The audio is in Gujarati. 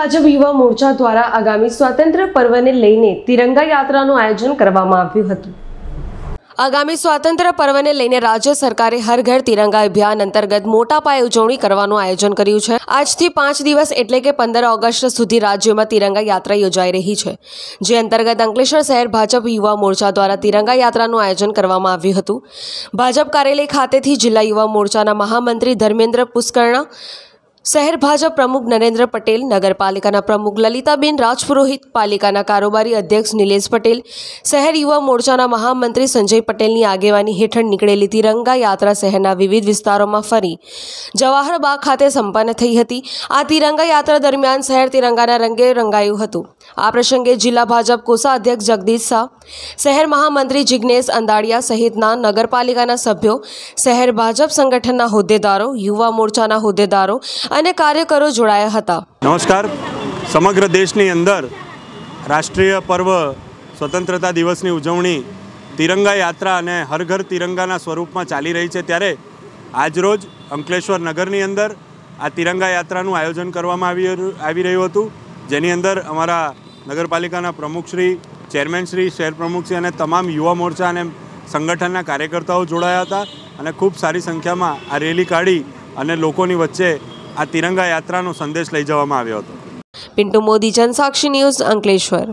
ભાજપ યુવા મોરચા દ્વારા આગામી સ્વાતંત્ર્ય પર્વને લઈને તિરંગા યાત્રાનું આયોજન કરવામાં આવ્યું હતું। આગામી સ્વાતંત્ર્ય પર્વને લઈને રાજ્ય સરકારે હર ઘર તિરંગા અભિયાન અંતર્ગત મોટા પાયે ઉજવણી કરવાનું આયોજન કર્યું છે। આજથી 5 દિવસ એટલે કે 15 ઓગસ્ટ સુધી રાજ્યમાં તિરંગા યાત્રા યોજાઈ રહી છે, જે અંતર્ગત અંકલેશ્વર શહેર ભાજપ યુવા મોરચા દ્વારા તિરંગા યાત્રાનું આયોજન કરવામાં આવ્યું હતું। ભાજપ કાર્યાલય ખાતેથી જિલ્લા યુવા મોરચાના મહામંત્રી ધર્મેન્દ્ર પુષ્કરણા, શહેર ભાજપ પ્રમુખ નરેન્દ્ર પટેલ, નગરપાલિકાના પ્રમુખ લલિતાબેન રાજપુરોહિત, પાલિકાના કારોબારી અધ્યક્ષ નિલેશ પટેલ, શહેર યુવા મોરચાના મહામંત્રી સંજય પટેલની આગેવાની હેઠળ નીકળેલી તિરંગા યાત્રા શહેરના વિવિધ વિસ્તારોમાં ફરી જવાહર બાગ ખાતે સંપન્ન થઈ હતી। આ તિરંગા યાત્રા દરમિયાન શહેર તિરંગાના રંગે રંગાયું હતું। આ પ્રસંગે જિલ્લા ભાજપ કોષા અધ્યક્ષ જગદીશ શાહ, શહેર મહામંત્રી જિગ્નેશ અંદાડિયા સહિતના નગરપાલિકાના સભ્યો, શહેર ભાજપ સંગઠનના હોદ્દેદારો, યુવા મોરચાના હોદ્દેદારો અને કાર્યકરો જોડાયા હતા। નમસ્કાર। સમગ્ર દેશની અંદર રાષ્ટ્રીય પર્વ સ્વતંત્રતા દિવસની ઉજવણી તિરંગા યાત્રા અને હર ઘર તિરંગાના સ્વરૂપમાં ચાલી રહી છે, ત્યારે આજરોજ અંકલેશ્વર નગરની અંદર આ તિરંગા યાત્રાનું આયોજન કરવામાં આવી રહ્યું હતું, જેની અંદર અમારા નગરપાલિકાના પ્રમુખશ્રી, ચેરમેનશ્રી, શહેર પ્રમુખશ્રી અને તમામ યુવા મોરચા અને સંગઠનના કાર્યકર્તાઓ જોડાયા હતા અને ખૂબ સારી સંખ્યામાં આ રેલી કાઢી અને લોકોની વચ્ચે આ તિરંગા યાત્રાનો સંદેશ લઈ જવામાં આવ્યો હતો। પિન્ટુ મોદી, જનસાક્ષી ન્યૂઝ, અંકલેશ્વર।